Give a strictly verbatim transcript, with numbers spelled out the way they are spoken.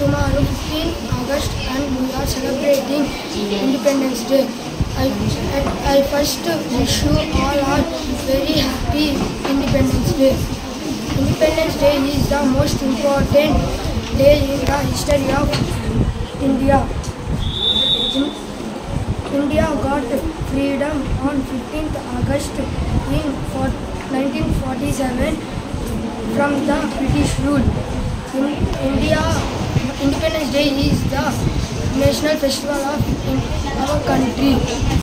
tomorrow fifteenth August and we are celebrating Independence Day. I, I, I first wish you all are very happy Independence Day. Independence Day is the most important day in the history of India. In, India got freedom on fifteenth August in nineteen forty-seven from the British rule. In India, Independence Day is the national festival of in our country.